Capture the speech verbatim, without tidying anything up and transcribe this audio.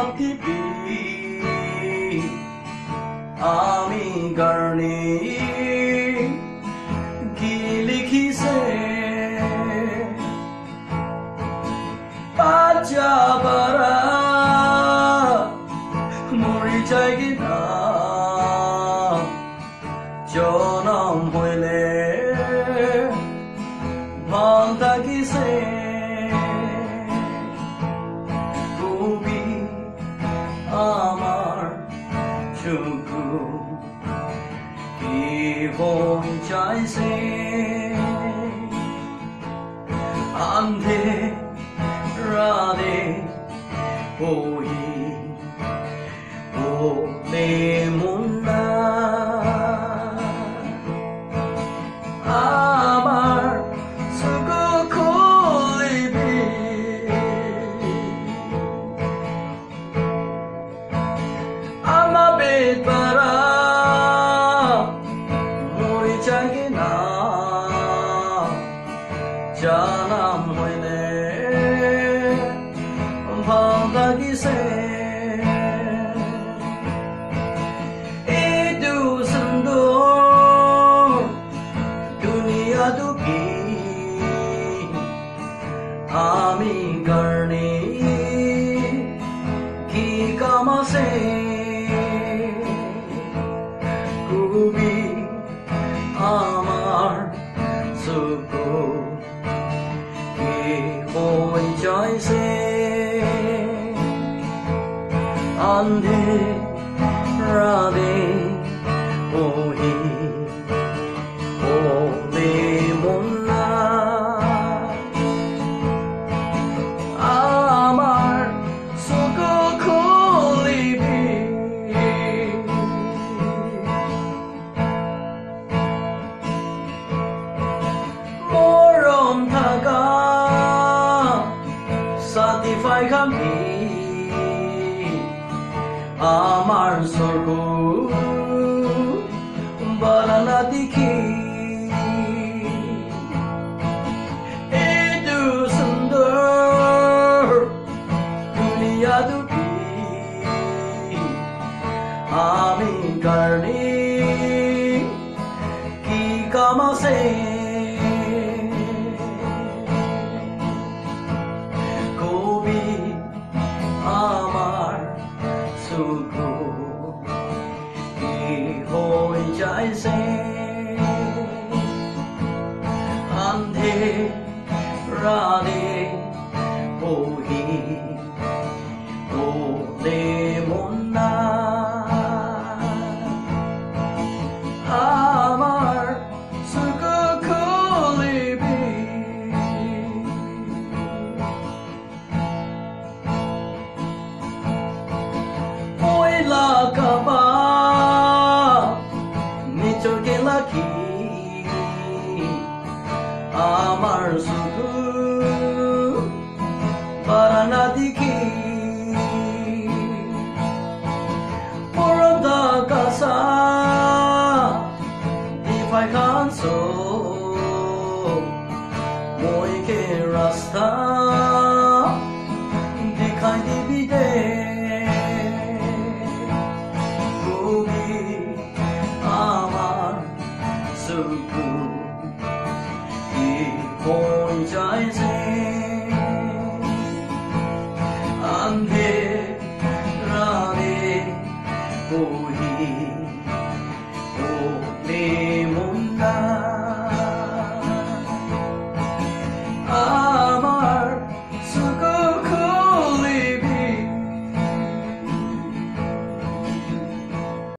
দিবি আমি গানে কি লিখিছে আচ্ছা বারা মরি যাই না জনম হইলে ভাল থাকিছে কবি আমার চুকু কি হই যাইছে আন্ধে রাধে বহি বলে মুন্না আমার সুখ খুলিবি আমার বেদ পারা মরি যাই না জানাম হইলে ভাল লাগিছে এইটো সুন্দৰ দুনিয়াটো কি আমি কাৰণে কি কাম আছে কবি আমার চকু কি হৈ যাইছে আন্ধে রাধে বহি বলে মুন্না আমার চকু খুলিবি মৰম থাকা সাথী খামি আমার স্বর্গ বারানা দেখি এইটো সুন্দর দুনিয়া দুটি আমি কাৰণে কি কাম আছে কবি আমার চকু কি হৈ যাইছে আন্ধে ৰাধে বহি বলে মুন্না আমার চকু খুলিবি পয়লা কাবা নিজকে লাখি আমার চকু বারানা দেখি পরদা কাসা দিফাই খানছ মইকে রাস্তা দেখাই দিবি দে কবি আমার চকু কি হৈ যাইছে আন্ধে রাধে বহি